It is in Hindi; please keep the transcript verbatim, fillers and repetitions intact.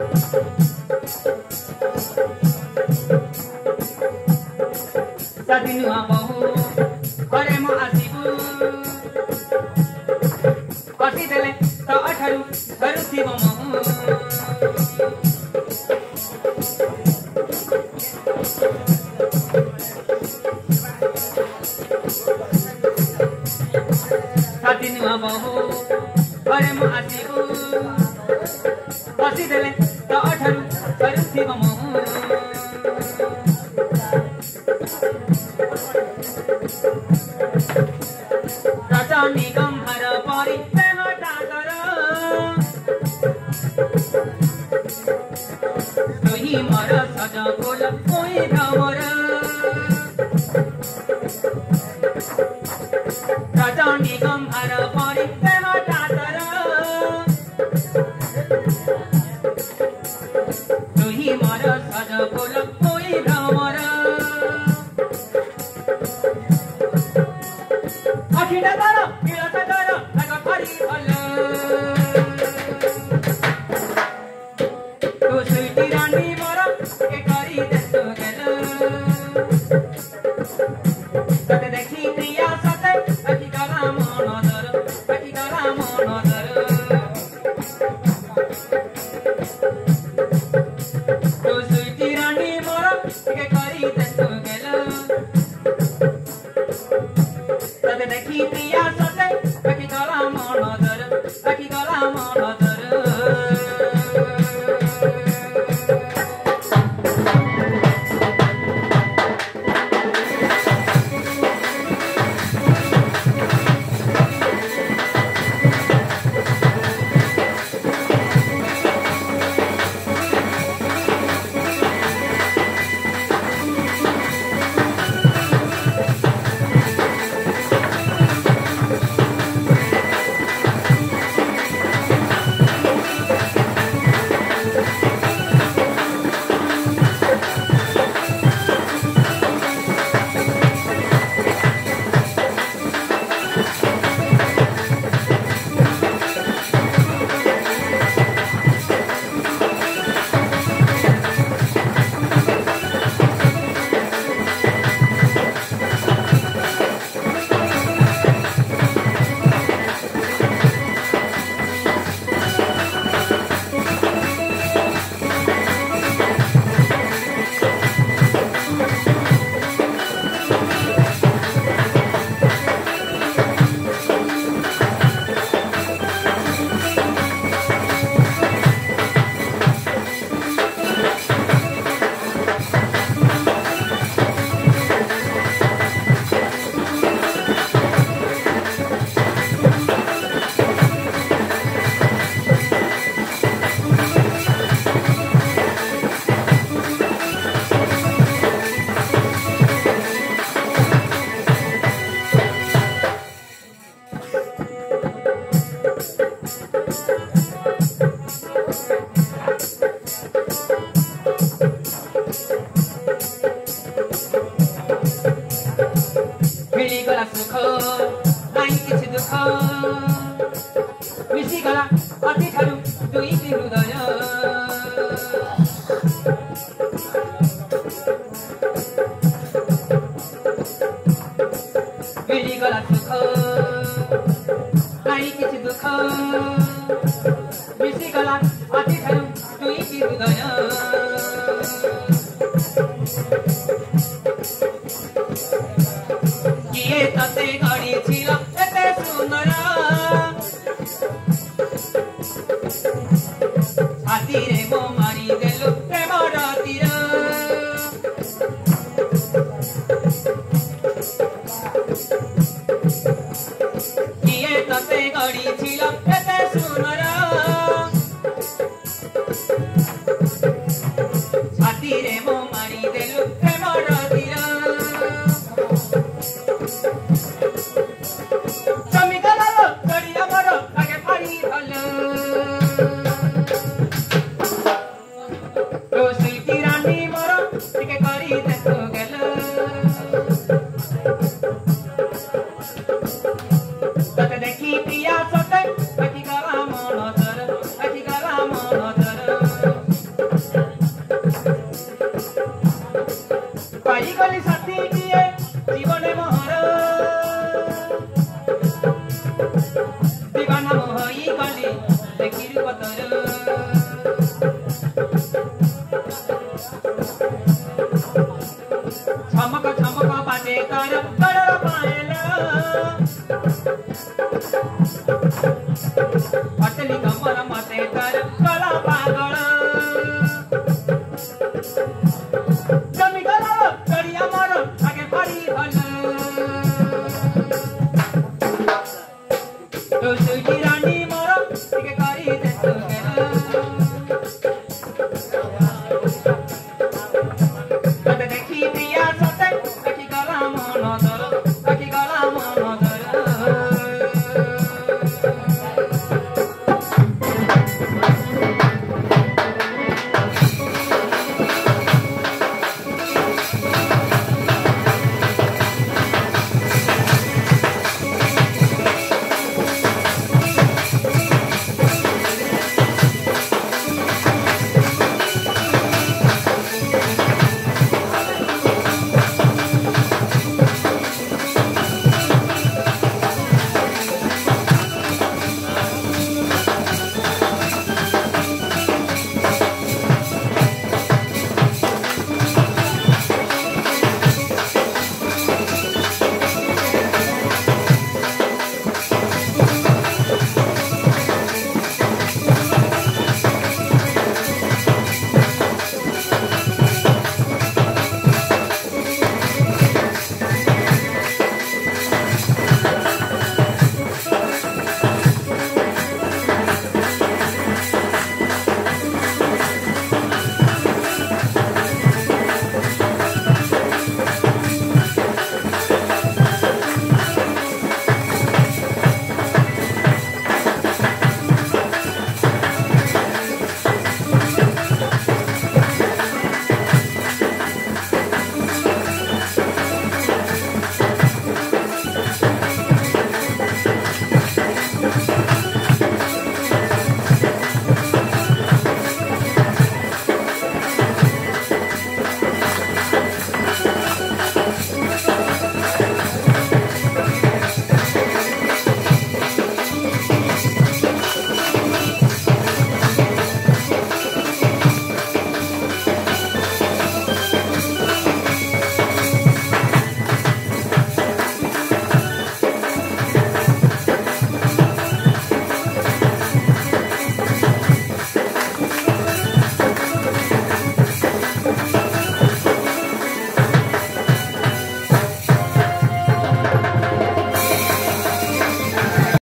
सदिनुआ बहु घरे म आसिबु कति देले त अठारु घरु शिव महु सदिनुआ बहु घरे म आसिबु कति देले त अठारु घरु शिव महु निगम हर परी हटाकर तुही मर सज बोल कोई भ्रमर राजा निगम हर परी हटाकर तुही मर सज बोल कोई भ्रमर अखिल तारा किलत तारा लगा खरी भल तो सुईटी रानी मोरा के करी देतो गेल तते देखी प्रिया सते अखि गला मन दर अखि गला मन दर तो सुईटी रानी मोरा के करी देतो गेल तते देखी प्रिया सते अखि गला मन दर अखि गला मन दर मिलिगला सुख नाई किछि दुख मिसिगला अति ठारु दुईटी हृदय मिलिगला सुख नाई किछि दुख मिसिगला अति ठारु दुईटी हृदय किए तते गड़ी छिल एते सुंदर हाथी रे मो मारी